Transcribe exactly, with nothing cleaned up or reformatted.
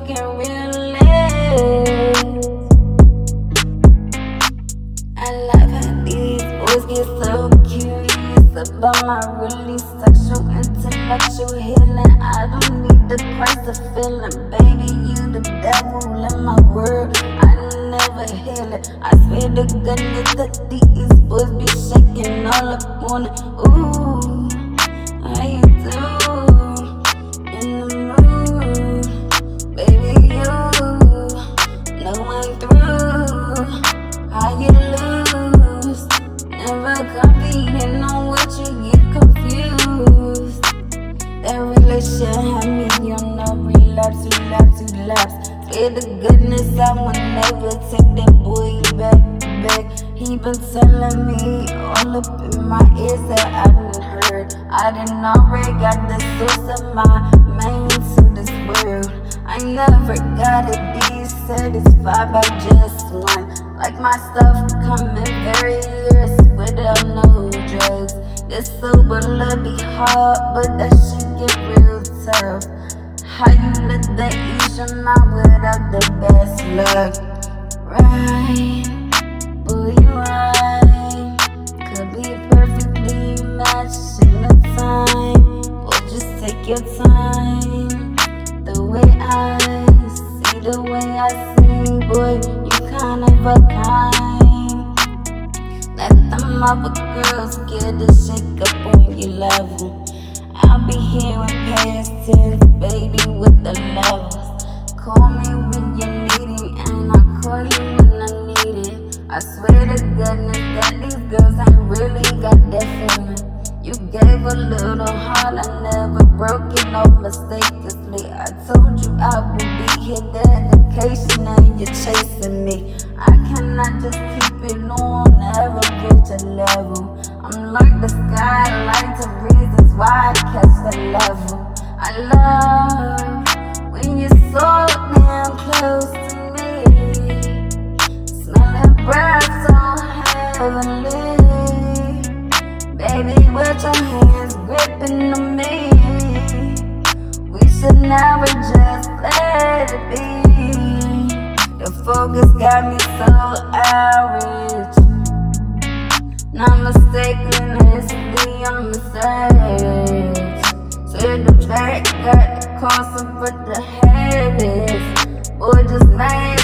fucking realist. I love how these boys get so curious about my really sexual, intellectual healing. I don't need the price of feeling, baby, you the devil in my world. I never heal it. I swear to goodness that these boys be shaking all up on it. Ooh, how you do? In the mood, baby, you know I'm through. How you lose? Never competing on what you get confused. That relationship had me on no relapse, relapse, relapse. Swear to goodness I will never take that boy back, back. He been telling me all up in my ears that I didn't heard. I didn't already got the source of my main to this world. I never gotta be satisfied by just one. Like my stuff coming very years without no drugs. This sober love be hard, but that shit get real tough. How you let that ease your mind without the best luck? Right, boy, you right. Could be perfectly matched in the time. Boy, just take your time. The way I see, the way I see, boy, you kind of a kind. Let them other girls get a shake up on your level. I'll be here with past tense, baby, with the levels. Call me when you need it, and I'll call you when I need it. I swear to goodness that these girls ain't really got that feeling. You gave a little heart, I never broke it, no mistakenly. I told you I would be here, dedication, and you're chasing me. I cannot just keep it on, never reach a level. I'm like the skylight to reasons why I catch the level. I love when you're so damn close to me. Smelling breath so heavenly. Baby, with your hands gripping on me. We should never just let it be. The focus got me so outraged. Not mistaken, it's the mistake. Said the track got the cost for the habits. Boy, just made